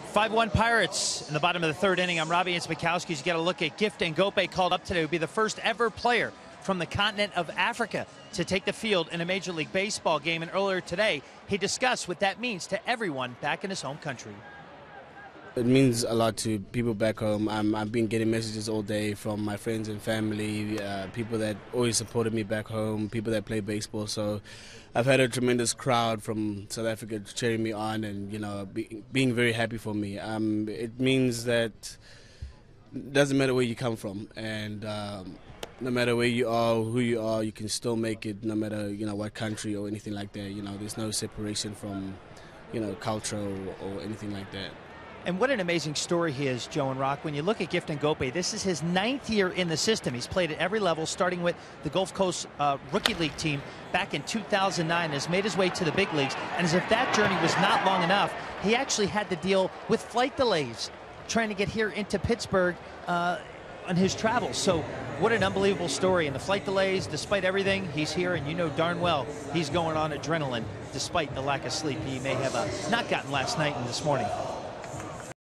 5-1 Pirates in the bottom of the third inning. I'm Robbie Ince-Mikowski. You got a look at Gift Ngobe, called up today. Would be the first ever player from the continent of Africa to take the field in a Major League Baseball game. And earlier today, he discussed what that means to everyone back in his home country. It means a lot to people back home. I've been getting messages all day from my friends and family, people that always supported me back home, people that play baseball. So I've had a tremendous crowd from South Africa cheering me on and, being very happy for me. It means that it doesn't matter where you come from, and no matter where you are, who you are, you can still make it, no matter what country or anything like that. There's no separation from culture or anything like that. And what an amazing story he is, Joe and Rock. When you look at Gift Ngobe, this is his 9th year in the system. He's played at every level, starting with the Gulf Coast Rookie League team back in 2009, has made his way to the big leagues. And as if that journey was not long enough, he actually had to deal with flight delays trying to get here into Pittsburgh on his travels. So what an unbelievable story. And the flight delays, despite everything, he's here, and you know darn well he's going on adrenaline despite the lack of sleep he may have not gotten last night and this morning.